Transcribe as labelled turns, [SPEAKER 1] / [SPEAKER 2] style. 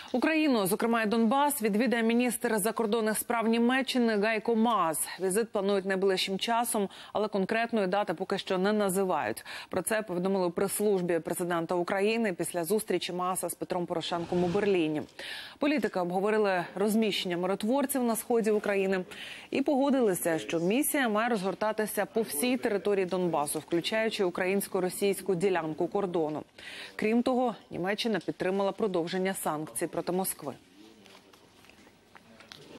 [SPEAKER 1] Україну, зокрема і Донбас, відвідає міністр закордонних справ Німеччини Гайко Маас. Візит планують найближчим часом, але конкретної дати поки що не називають. Про це повідомили у прес-службі президента України після зустрічі Мааса з Петром Порошенком у Берліні. Політики обговорили розміщення миротворців на сході України і погодилися, що місія має розгортатися по всій території Донбасу, включаючи українсько-російську ділянку кордону. Крім того, Німеччина підтримала продовження санкцій проти Москви.